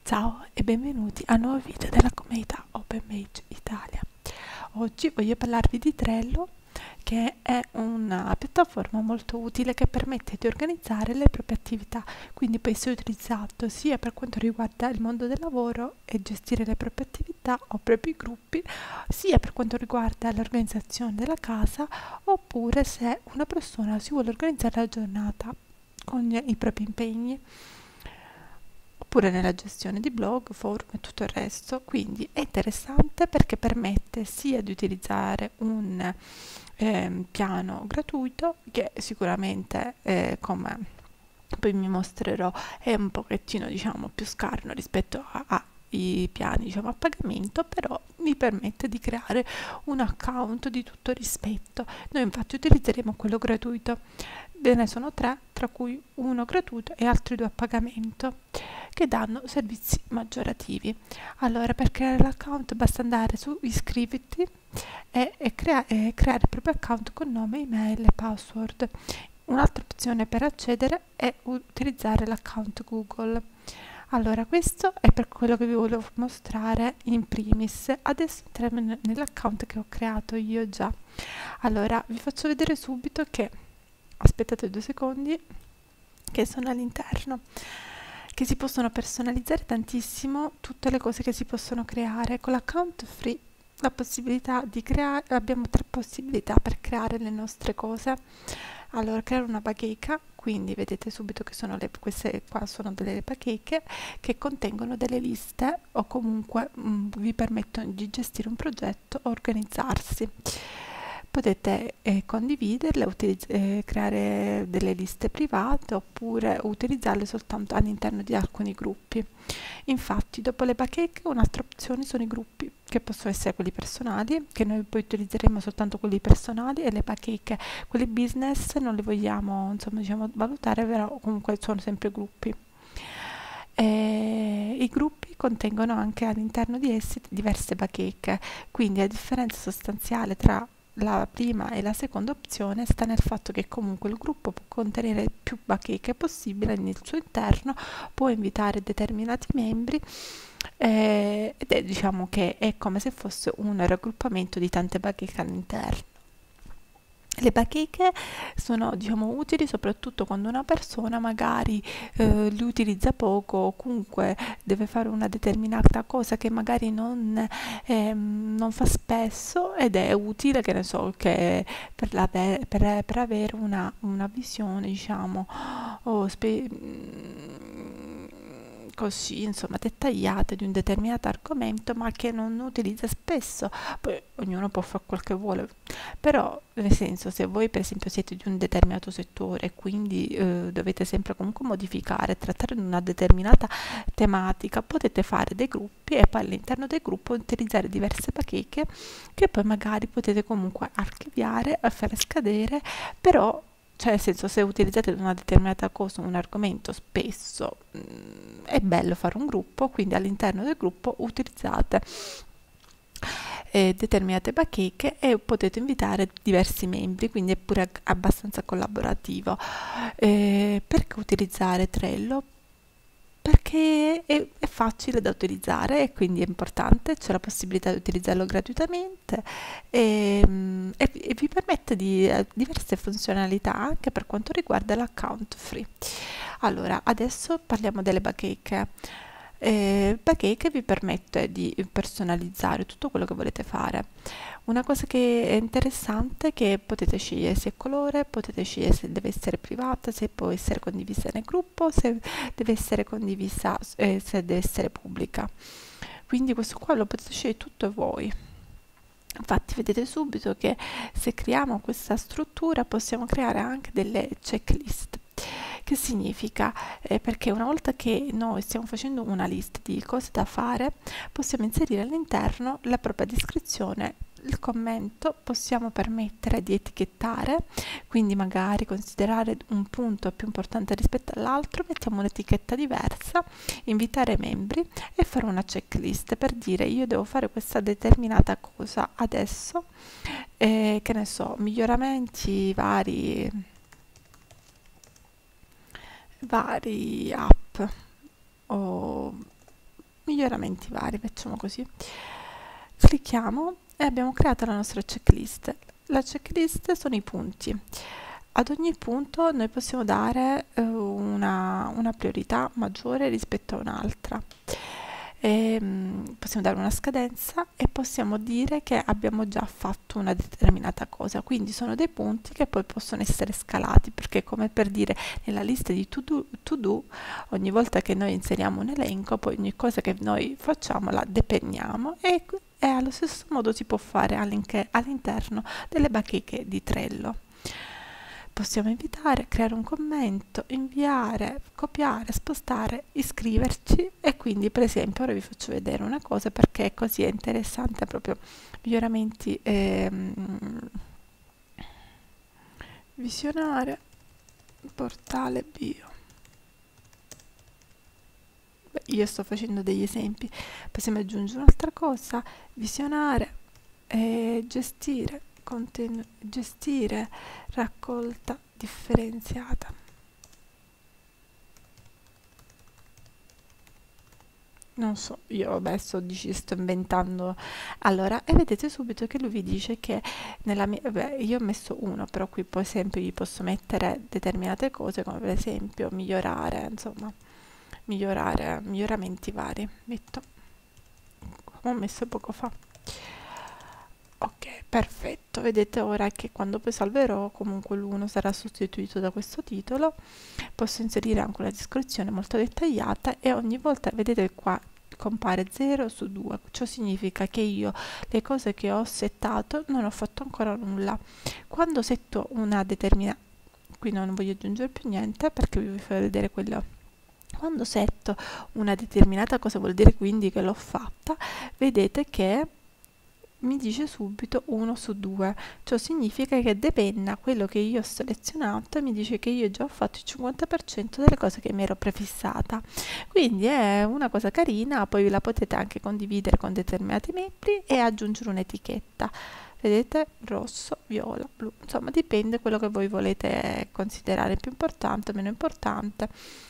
Ciao e benvenuti a un nuovo video della comunità OpenPage Italia. Oggi voglio parlarvi di Trello, che è una piattaforma molto utile che permette di organizzare le proprie attività, quindi può essere utilizzato sia per quanto riguarda il mondo del lavoro e gestire le proprie attività o propri gruppi, sia per quanto riguarda l'organizzazione della casa, oppure se una persona si vuole organizzare la giornata con i propri impegni, oppure nella gestione di blog, forum e tutto il resto. Quindi è interessante perché permette sia di utilizzare un piano gratuito, che sicuramente, come poi mi mostrerò, è un pochettino, diciamo, più scarno rispetto ai piani, diciamo, a pagamento, però mi permette di creare un account di tutto rispetto. Noi infatti utilizzeremo quello gratuito. Ve ne sono tre, tra cui uno gratuito e altri due a pagamento, che danno servizi maggiorativi. Allora, per creare l'account basta andare su iscriviti e creare il proprio account con nome, email e password. Un'altra opzione per accedere è utilizzare l'account Google. Allora, questo è per quello che vi volevo mostrare in primis. Adesso entriamo nell'account che ho creato io già. Allora, vi faccio vedere subito che, aspettate 2 secondi, che sono all'interno, che si possono personalizzare tantissimo tutte le cose che si possono creare. Con l'account free la possibilità di creare, abbiamo 3 possibilità per creare le nostre cose. Allora, creare una bacheca, quindi vedete subito che sono queste qua sono delle bacheche che contengono delle liste, o comunque vi permettono di gestire un progetto, organizzarsi. Potete condividerle, creare delle liste private, oppure utilizzarle soltanto all'interno di alcuni gruppi. Infatti, dopo le bacheche, un'altra opzione sono i gruppi, che possono essere quelli personali, che noi poi utilizzeremo soltanto quelli personali, e le bacheche, quelli business, non le vogliamo, insomma, diciamo, valutare, però comunque sono sempre gruppi. I gruppi contengono anche all'interno di essi diverse bacheche, quindi la differenza sostanziale tra la prima e la seconda opzione sta nel fatto che comunque il gruppo può contenere più bacheche possibile nel suo interno, può invitare determinati membri, ed è, diciamo, che è come se fosse un raggruppamento di tante bacheche all'interno. Le bacheche sono, diciamo, utili soprattutto quando una persona magari li utilizza poco, o comunque deve fare una determinata cosa che magari non fa spesso, ed è utile, che ne so, che per avere una visione, diciamo, o così, insomma, dettagliata di un determinato argomento, ma che non utilizza spesso. Poi ognuno può fare quel che vuole, però, nel senso, se voi per esempio siete di un determinato settore e quindi dovete sempre comunque modificare, trattare di una determinata tematica, potete fare dei gruppi e poi all'interno del gruppo utilizzare diverse bacheche, che poi magari potete comunque archiviare e fare scadere. Però, cioè, nel senso, se utilizzate una determinata cosa, un argomento spesso, è bello fare un gruppo, quindi all'interno del gruppo utilizzate determinate bacheche e potete invitare diversi membri, quindi è pure abbastanza collaborativo. Perché utilizzare Trello? Perché è facile da utilizzare e quindi è importante, c'è la possibilità di utilizzarlo gratuitamente, e vi permette di diverse funzionalità anche per quanto riguarda l'account free. Allora, adesso parliamo delle bacheche. Bacheche vi permette di personalizzare tutto quello che volete fare. Una cosa che è interessante è che potete scegliere se è colore, potete scegliere se deve essere privata, se può essere condivisa nel gruppo, se deve essere condivisa, se deve essere pubblica. Quindi questo qua lo potete scegliere tutto voi. Infatti vedete subito che se creiamo questa struttura possiamo creare anche delle checklist. Che significa? Perché una volta che noi stiamo facendo una lista di cose da fare, possiamo inserire all'interno la propria descrizione, il commento, possiamo permettere di etichettare, quindi magari considerare un punto più importante rispetto all'altro, mettiamo un'etichetta diversa, invitare membri e fare una checklist per dire: io devo fare questa determinata cosa adesso, che ne so, miglioramenti vari app, o miglioramenti vari, facciamo così. Clicchiamo e abbiamo creato la nostra checklist. La checklist sono i punti. Ad ogni punto noi possiamo dare una priorità maggiore rispetto a un'altra. Possiamo dare una scadenza e possiamo dire che abbiamo già fatto una determinata cosa, quindi sono dei punti che poi possono essere scalati, perché come per dire nella lista di to do ogni volta che noi inseriamo un elenco, poi ogni cosa che noi facciamo la depenniamo e allo stesso modo si può fare all'interno delle bacheche di Trello. Possiamo invitare, creare un commento, inviare, copiare, spostare, iscriverci e quindi per esempio ora vi faccio vedere una cosa perché così è interessante proprio miglioramenti visionare portale bio. Beh, io sto facendo degli esempi, possiamo aggiungere un'altra cosa, visionare, gestire gestire raccolta differenziata. Non so, io adesso sto inventando. Allora, e vedete subito che lui vi dice che nella mia, beh, io ho messo uno, però qui per esempio gli posso mettere determinate cose come per esempio migliorare, insomma, miglioramenti vari. Metto come ho messo poco fa. Ok, perfetto, vedete ora che quando poi salverò comunque l'1 sarà sostituito da questo titolo, posso inserire anche una descrizione molto dettagliata e ogni volta vedete qua compare 0 su 2, ciò significa che io le cose che ho settato non ho fatto ancora nulla. Quando setto una determinata, qui non voglio aggiungere più niente perché vi voglio far vedere quello. Quando setto una determinata cosa vuol dire quindi che l'ho fatta, vedete che mi dice subito 1 su 2, ciò significa che depenna quello che io ho selezionato e mi dice che io già ho fatto il 50% delle cose che mi ero prefissata, quindi è una cosa carina, poi la potete anche condividere con determinati membri e aggiungere un'etichetta, vedete, rosso, viola, blu, insomma dipende quello che voi volete considerare più importante o meno importante,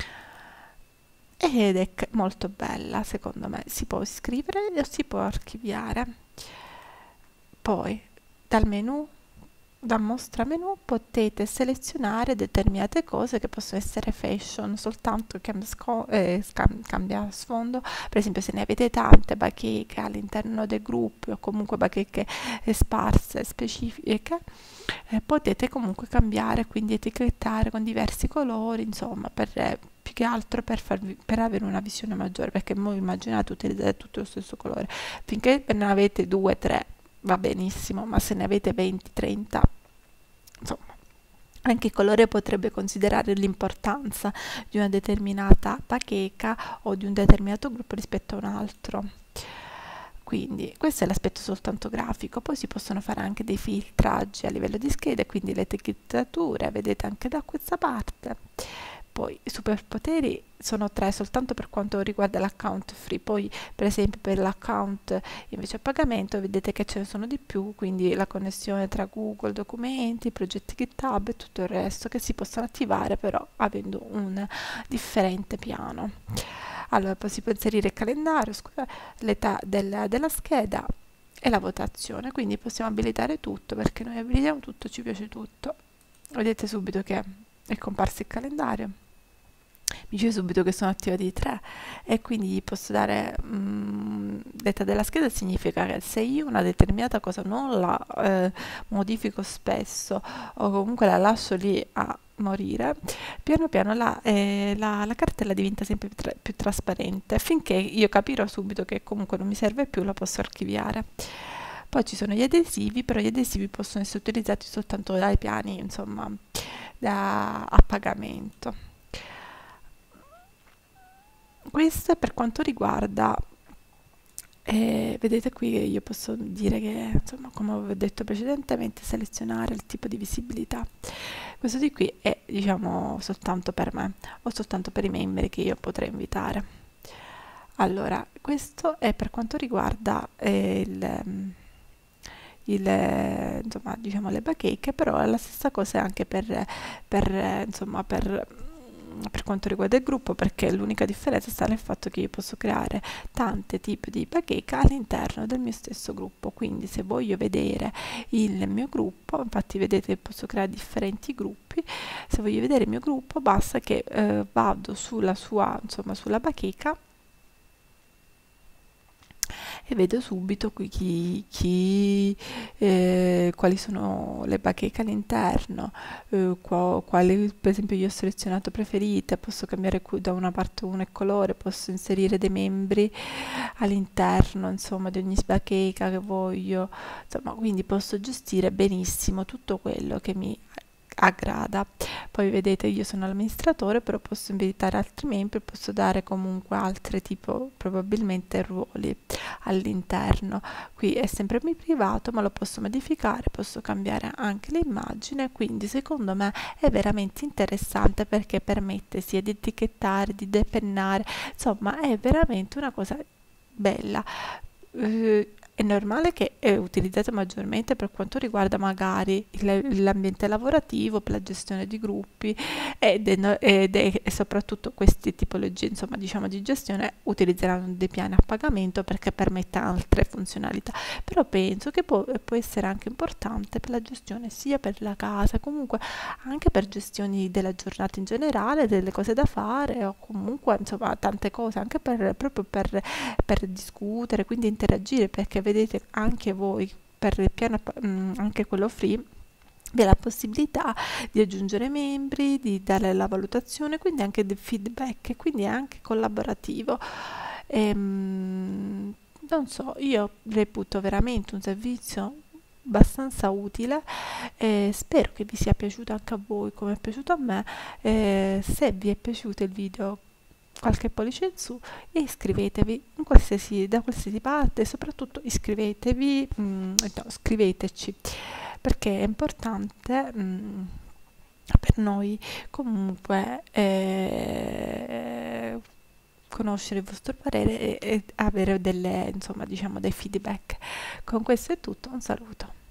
ed è molto bella secondo me, si può iscrivere o si può archiviare. Poi dal menu, da mostra menu, potete selezionare determinate cose che possono essere fashion, soltanto cambia sfondo, per esempio se ne avete tante bacheche all'interno dei gruppi o comunque bacheche sparse, specifiche, potete comunque cambiare, quindi etichettare con diversi colori, insomma, più che altro per avere una visione maggiore, perché voi immaginate utilizzare tutto lo stesso colore, finché ne avete 2, 3 va benissimo, ma se ne avete 20, 30, insomma, anche il colore potrebbe considerare l'importanza di una determinata bacheca o di un determinato gruppo rispetto a un altro. Quindi questo è l'aspetto soltanto grafico, poi si possono fare anche dei filtraggi a livello di schede, quindi le etichettature, vedete anche da questa parte. Poi i superpoteri sono 3 soltanto per quanto riguarda l'account free, poi per esempio per l'account invece a pagamento vedete che ce ne sono di più, quindi la connessione tra Google, documenti, progetti GitHub e tutto il resto che si possono attivare però avendo un differente piano. Allora poi si può inserire il calendario, l'età della scheda e la votazione, quindi possiamo abilitare tutto, perché noi abilitiamo tutto, ci piace tutto. Vedete subito che è comparso il calendario, mi dice subito che sono attivati 3 e quindi gli posso dare l'età della scheda, significa che se io una determinata cosa non la modifico spesso o comunque la lascio lì a morire, piano piano la cartella diventa sempre più trasparente, finché io capirò subito che comunque non mi serve più, la posso archiviare. Poi ci sono gli adesivi, però gli adesivi possono essere utilizzati soltanto dai piani, insomma, a pagamento. Questo è per quanto riguarda, vedete qui che io posso dire che, insomma, come avevo detto precedentemente, selezionare il tipo di visibilità. Questo di qui è, diciamo, soltanto per me o soltanto per i membri che io potrei invitare. Allora, questo è per quanto riguarda insomma, diciamo le bacheche, però è la stessa cosa anche insomma, per per quanto riguarda il gruppo, perché l'unica differenza sta nel fatto che io posso creare tanti tipi di bacheca all'interno del mio stesso gruppo. Quindi se voglio vedere il mio gruppo, infatti vedete che posso creare differenti gruppi, se voglio vedere il mio gruppo basta che vado sulla sua, insomma, sulla bacheca e vedo subito qui quali sono le bacheche all'interno, quali per esempio io ho selezionato preferite, posso cambiare da una parte uno il colore, posso inserire dei membri all'interno, insomma, di ogni bacheca che voglio, insomma, quindi posso gestire benissimo tutto quello che mi aggrada. Poi vedete io sono l'amministratore, però posso invitare altri membri, posso dare comunque altre tipo probabilmente ruoli all'interno. Qui è sempre privato, ma lo posso modificare, posso cambiare anche l'immagine, quindi secondo me è veramente interessante perché permette sia di etichettare, di depennare, insomma è veramente una cosa bella. È normale che è utilizzato maggiormente per quanto riguarda magari l'ambiente lavorativo, per la gestione di gruppi e soprattutto queste tipologie, insomma, diciamo di gestione utilizzeranno dei piani a pagamento perché permette altre funzionalità, però penso che può essere anche importante per la gestione sia per la casa, comunque anche per gestioni della giornata in generale, delle cose da fare o comunque insomma tante cose, anche proprio per discutere, quindi interagire, perché vedete anche voi per il piano anche quello free vi è la possibilità di aggiungere membri, di dare la valutazione, quindi anche del feedback, e quindi è anche collaborativo. Non so, io reputo veramente un servizio abbastanza utile e spero che vi sia piaciuto anche a voi come è piaciuto a me. Se vi è piaciuto il video, qualche pollice in su e iscrivetevi da qualsiasi parte, e soprattutto iscrivetevi, no, scriveteci perché è importante per noi comunque conoscere il vostro parere e avere delle, insomma, diciamo dei feedback. Con questo è tutto, un saluto.